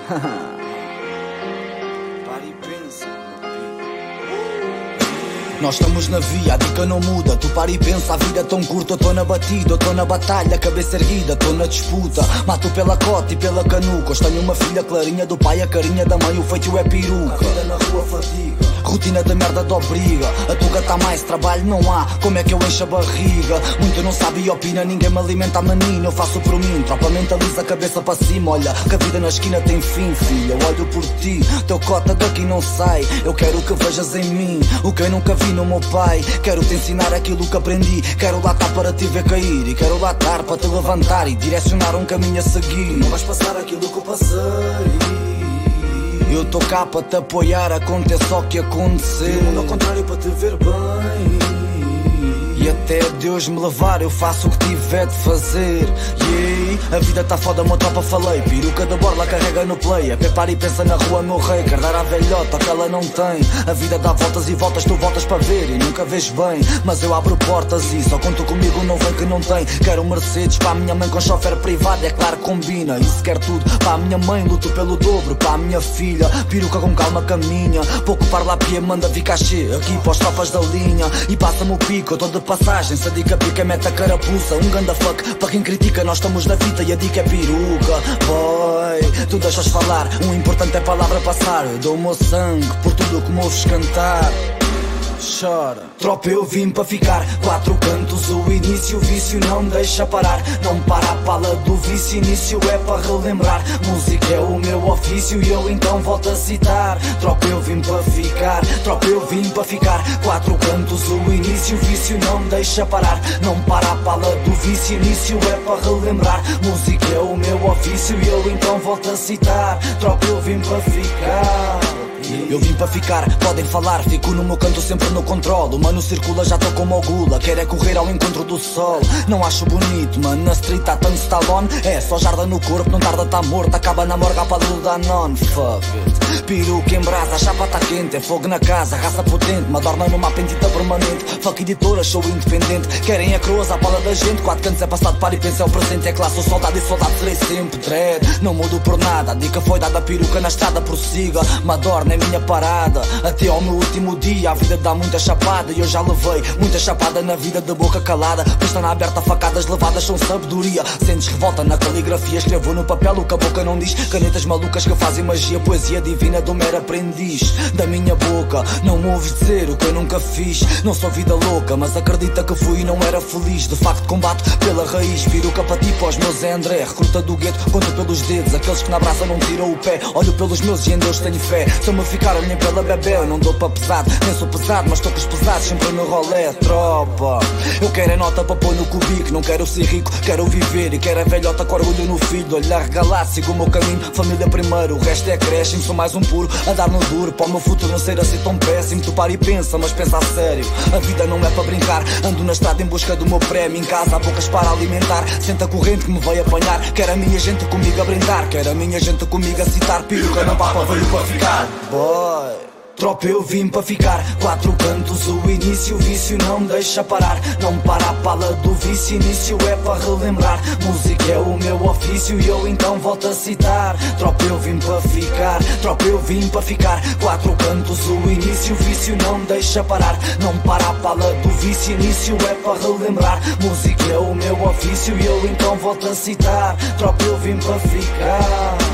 Para e pensa. Nós estamos na via, a dica não muda. Tu para e pensa, a vida é tão curta. Eu tô na batida, eu tô na batalha, cabeça erguida, tô na disputa. Mato pela cota e pela canuca. Hoje tenho uma filha clarinha do pai, a carinha da mãe, o feitio é peruca. A vida na rua fatiga, rotina da merda de obriga. A tuga tá mais, trabalho não há, como é que eu encho a barriga? Muito não sabe e opina, ninguém me alimenta a menina. Eu faço por mim, tropa mentaliza a cabeça para cima. Olha, que a vida na esquina tem fim, filha. Eu olho por ti, teu cota daqui não sai. Eu quero que vejas em mim o que eu nunca vi no meu pai. Quero te ensinar aquilo que aprendi. Quero lá estar para te ver cair. E quero lá estar para te levantar e direcionar um caminho a seguir. Não vais passar aquilo que eu passei. Eu tô cá para te apoiar, aconteça o que acontecer. E o mundo ao contrário para te ver bem. E até Deus me levar, eu faço o que tiver de fazer. Yeah. A vida tá foda, meu tropa falei. Peruca da borla carrega no play. A prepara e pensa na rua, meu rei. Quer dar à velhota que ela não tem. A vida dá voltas e voltas, tu voltas para ver e nunca vês bem. Mas eu abro portas e só conto comigo, não vem que não tem. Quero um Mercedes para a minha mãe com chofer privado, é claro que combina. Isso quer tudo para a minha mãe, luto pelo dobro. Para a minha filha, peruca com calma caminha. Pouco parla a pia, manda vir cachê aqui para os tropas da linha. E passa-me o pico, eu tô de passagem. Se a dica pica, mete a carapuça. Um ganda fuck, para quem critica, nós estamos na fita e a dica é peruca. Boy, tu deixas falar, o importante é a palavra passar. Eu dou o meu sangue por tudo que me ouves cantar. Chora. Tropa, eu vim para ficar. Quatro cantos, o início, o vício não deixa parar. Não para a pala do vício, início é para relembrar. Música é o meu ofício e eu então volto a citar. Tropa, eu vim para ficar. Tropa, eu vim para ficar. Quatro cantos, o início, o vício não deixa parar. Não para a pala do vício, início é para relembrar. Música é o meu ofício e eu então volto a citar. Tropa, eu vim para ficar. Eu vim para ficar, podem falar, fico no meu canto sempre no controle. O mano circula, já tô como o gula, quer é correr ao encontro do sol. Não acho bonito, mano, na street há tanto Stallone. É só jarda no corpo, não tarda tá morto. Acaba na morga para do Danone, fuck it. Peruca em brasa, a chapa tá quente. É fogo na casa, raça potente, madorna numa pentita permanente. Fuck editora, show independente. Querem a croas, a bala da gente. Quatro cantos é passado, para e pensa é o presente. É classe, sou soldado e soldado serei sempre dread. Não mudo por nada, a dica foi dada, peruca na estrada, prossiga. Madorna é minha parada, até ao meu último dia. A vida dá muita chapada e eu já levei muita chapada na vida de boca calada. Pistana aberta, facadas levadas são sabedoria. Sentes revolta na caligrafia, escrevo no papel o que a boca não diz. Canetas malucas que fazem magia, poesia divina do mero aprendiz. Da minha boca não me ouves dizer o que eu nunca fiz. Não sou vida louca, mas acredita que fui e não era feliz. De facto combate pela raiz, peruca para ti, para os meus é André. Recruta do gueto, conto pelos dedos, aqueles que na braça não tiram o pé. Olho pelos meus e em Deus tenho fé. Se eu me ficar nem pela bebê, eu não dou para pesado. Nem sou pesado, mas estou com os pesados sempre no rolê, tropa. Eu quero a nota para pôr no cubico. Não quero ser rico, quero viver. E quero a velhota com orgulho no filho. Olhar regalado, sigo o meu caminho, família primeiro. O resto é crescimento, sou mais um puro a dar no duro. Para o meu futuro não ser assim tão péssimo. Tu para e pensa, mas pensa a sério. A vida não é para brincar. Ando na estrada em busca do meu prémio. Em casa há bocas para alimentar. Senta a corrente que me vai apanhar. Quero a minha gente comigo a brindar. Quero a minha gente comigo a citar. Peruca não papa, veio para ficar. Boy, tropa, eu vim para ficar. Quatro cantos, o início, o vício não deixa parar. Não para a pala do vício, início é para relembrar. Música é o meu ofício e eu então volto a citar. Tropa, eu vim para ficar. Tropa, eu vim para ficar. Quatro cantos, o início, o vício não deixa parar. Não para a pala do vício, início é para relembrar. Música é o meu ofício e eu então volto a citar. Tropa, eu vim para ficar.